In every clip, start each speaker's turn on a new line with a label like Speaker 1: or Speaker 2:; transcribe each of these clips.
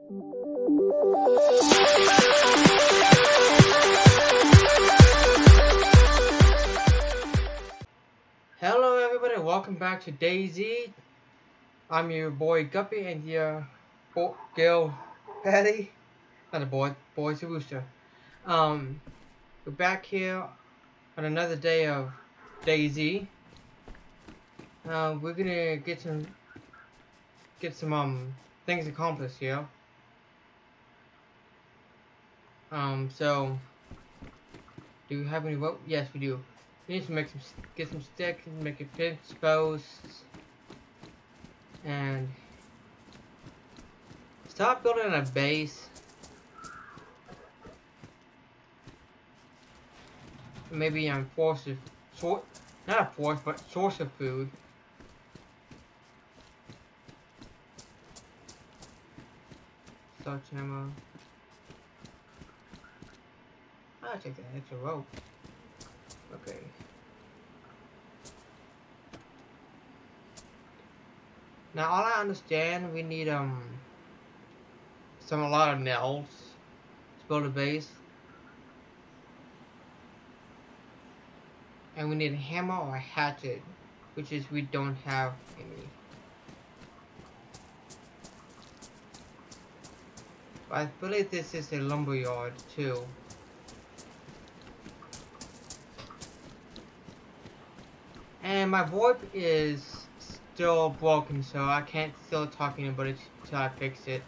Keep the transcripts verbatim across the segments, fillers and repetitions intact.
Speaker 1: Hello everybody, welcome back to DayZ. I'm your boy Guppy and your bo girl Patty. Not a boy, boy's a rooster. Um, we're back here on another day of DayZ. Uh, we're gonna get some get some um things accomplished here. Um, so do we have any rope? Yes, we do. We need to make some get some sticks and make a fence posts and start building a base. Maybe I'm forced to sort, not a force, but source of food. Starch ammo. I'll take that extra rope. Okay. Now all I understand, we need um some a lot of nails to build a base. And we need a hammer or a hatchet, which is we don't have any. But I believe this is a lumber yard too. And my VoIP is still broken, so I can't still talking about it until I fix it.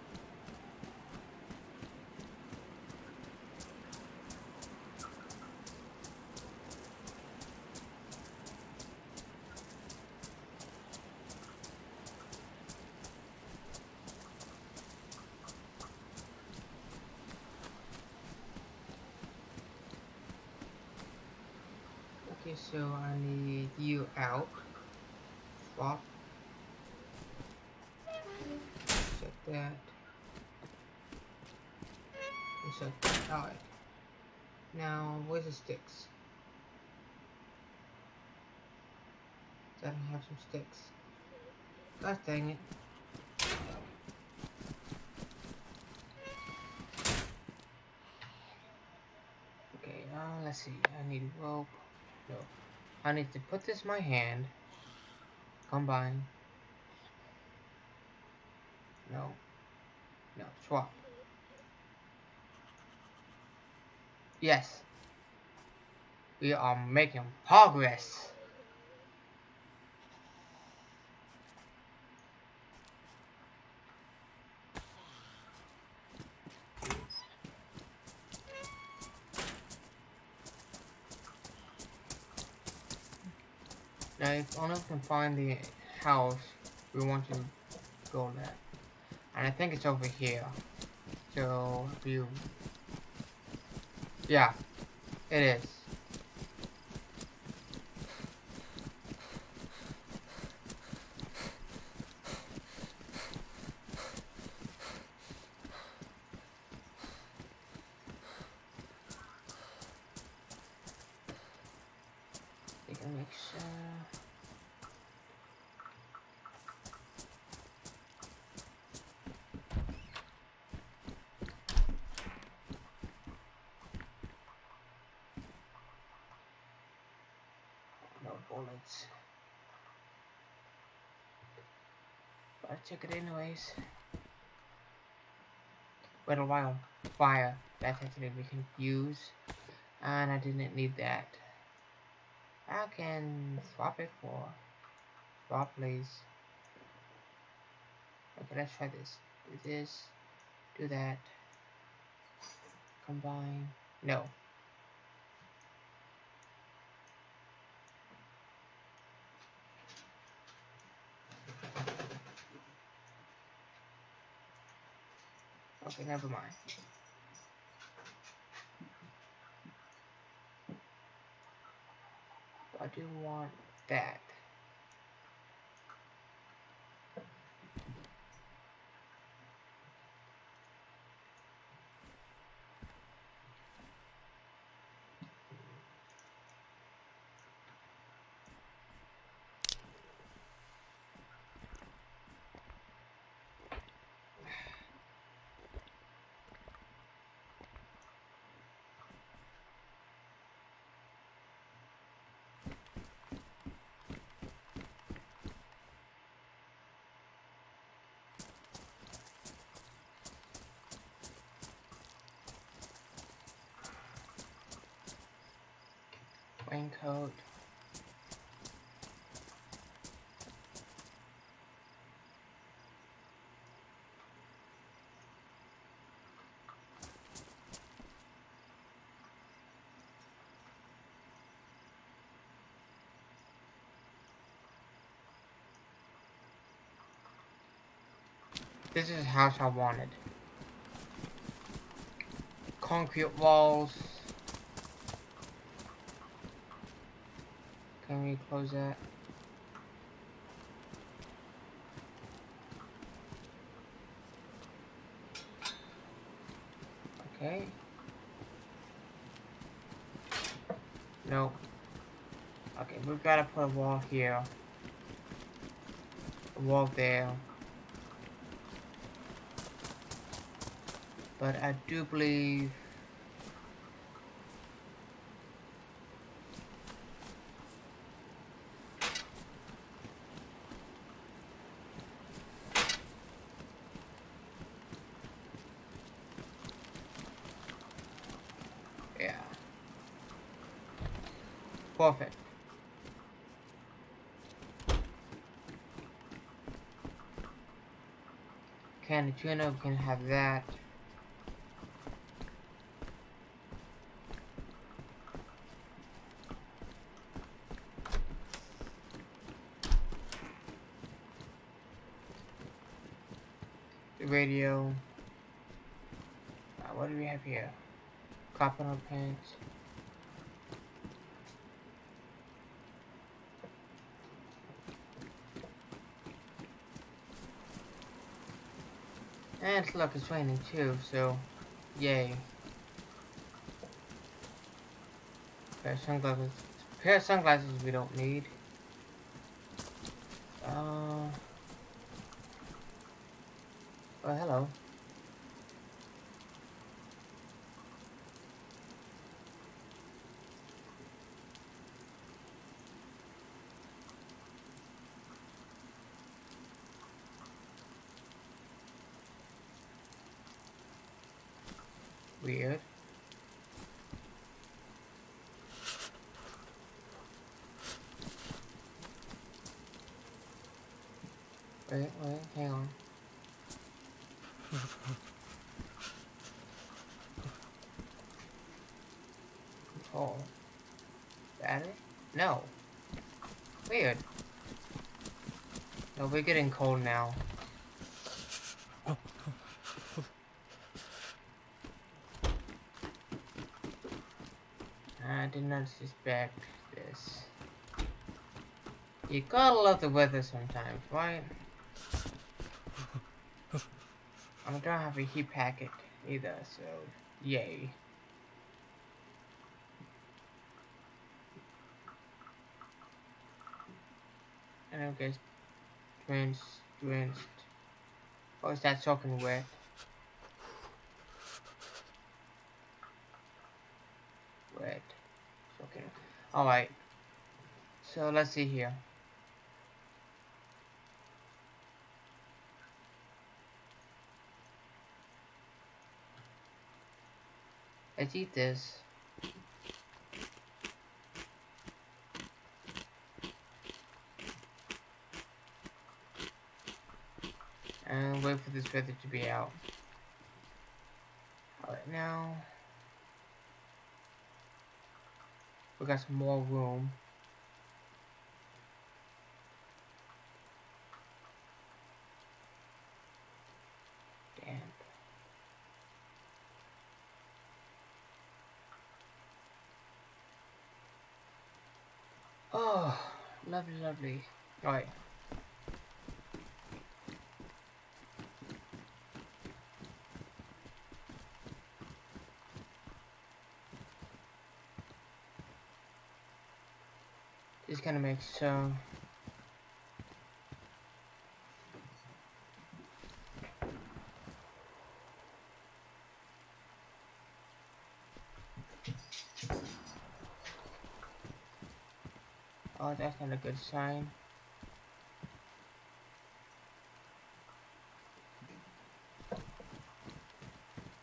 Speaker 1: Okay, so I need you out. Swap. Set that. And set that. Alright. Now, where's the sticks? I don't have some sticks. God dang it. Okay, uh, let's see. I need rope. No. I need to put this in my hand. Combine. No. No. Swap. Yes. We are making progress. Now, if only we can find the house we want to go at. And I think it's over here. So, if you... Yeah, it is. You can make sure... No bullets. But I'll check it anyways. Wait a while. Fire. That's actually we can use. And I didn't need that. I can swap it for... Swap please. Okay, let's try this. Do this. Do that. Combine. No. Okay, never mind. I do want that. code. This is the house I wanted. Concrete walls. Can we close that? Okay. No. Okay, we've got to put a wall here. A wall there. But I do believe yeah. Perfect. Can the tuna can have that. The radio. Uh, what do we have here? Copper pants. And look, it's raining too, so yay. Pair of sunglasses. Pair of sunglasses we don't need. Uh. Oh, hello. Weird. Wait, wait, hang on. Control. Battery? No. Weird. No, we're getting cold now. I did not suspect this. You gotta love the weather sometimes, right? I don't have a heat packet either, so yay. And I guess drenched, drenched. Oh, is that soaking wet? Wet. Soaking. Alright. So let's see here. Let's eat this. And wait for this feather to be out. Alright, now we got some more room. Damn. Oh, lovely, lovely. Alright. This kind of makes so. Oh, that's not a good sign.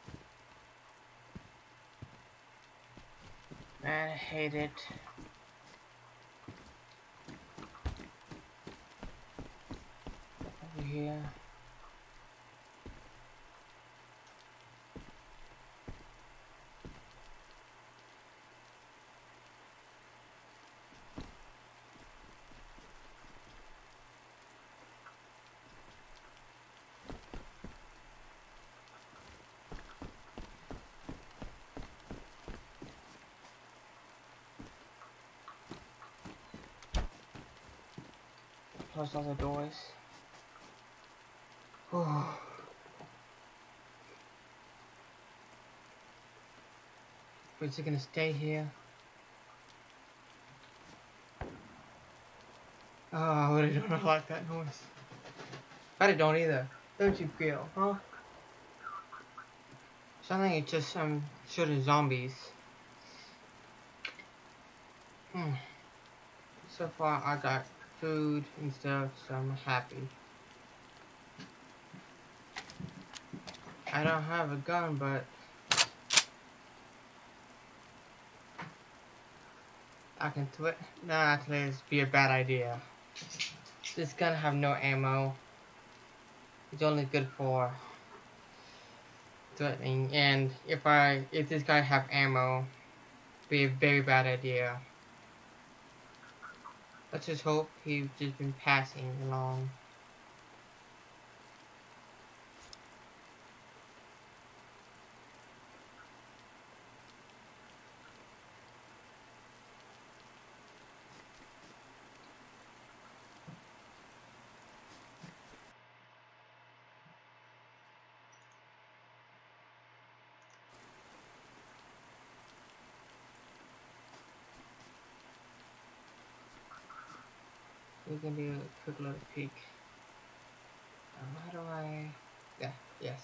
Speaker 1: Man, I hate it. here. Close all the doors. Oh. We're just gonna stay here. Oh, I really don't like that noise. I don't either. Don't you feel, huh? Something it's just um shooting zombies. Hmm. So far I got food and stuff, so I'm happy. I don't have a gun, but I can twit. Nah, actually, it's be a bad idea. This gun have no ammo. It's only good for threatening, and if I if this guy have ammo, be a very bad idea. Let's just hope he's just been passing along. We can do a quick little peek. Um, how do I? Yeah. Yes.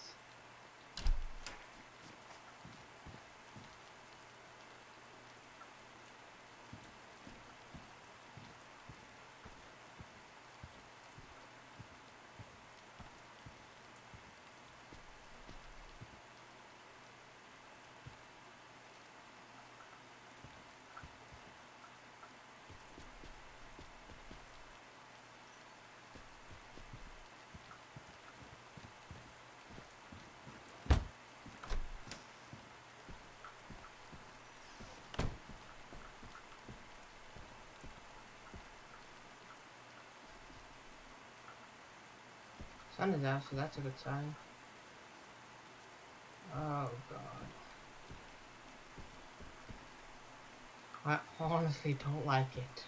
Speaker 1: Sun is out, so that's a good sign. Oh god. I honestly don't like it.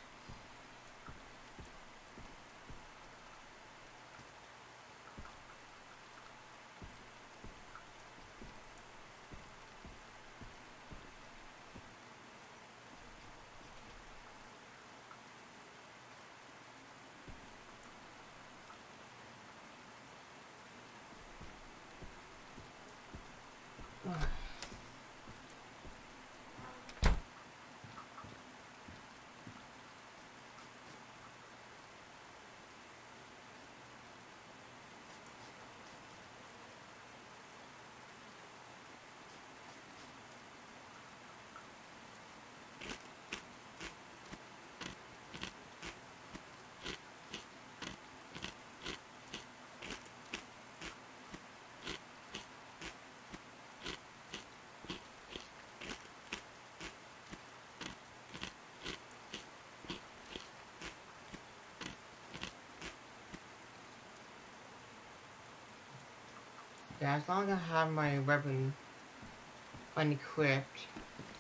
Speaker 1: Yeah, as long as I have my weapon unequipped,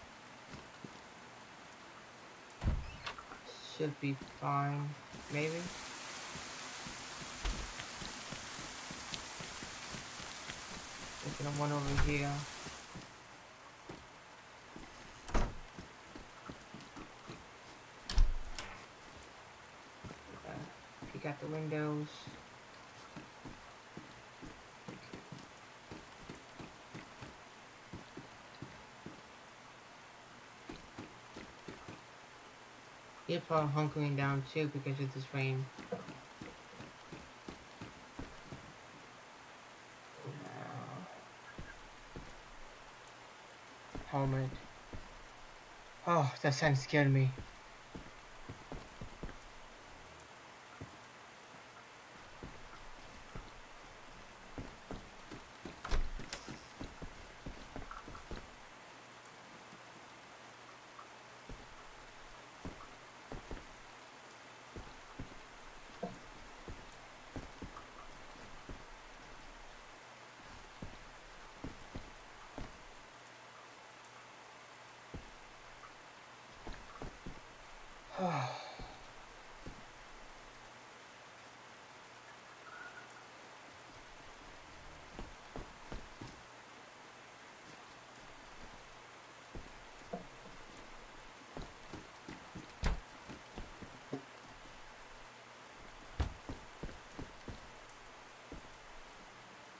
Speaker 1: should be fine, maybe. There's one over here. Uh, peek out the windows. People are hunkering down too because of this rain. Helmet. Oh, that sound scared me.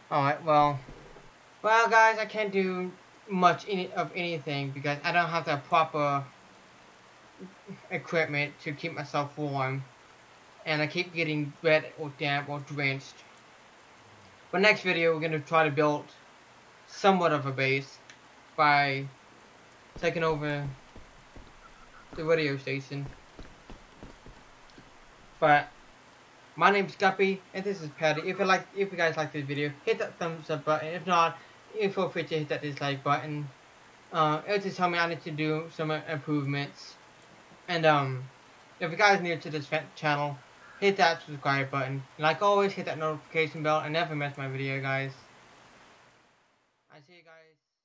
Speaker 1: Alright, well, well guys, I can't do much any, of anything because I don't have the proper equipment to keep myself warm. And I keep getting wet or damp or drenched. But next video, we're going to try to build somewhat of a base by taking over the radio station. But my name's Guppy, and this is Patty. If you like, if you guys like this video, hit that thumbs up button. If not, you feel free to hit that dislike button. Uh, it'll just tell me I need to do some improvements. And um, if you guys are new to this channel, hit that subscribe button. And like always, hit that notification bell and never miss my video, guys. I see you guys.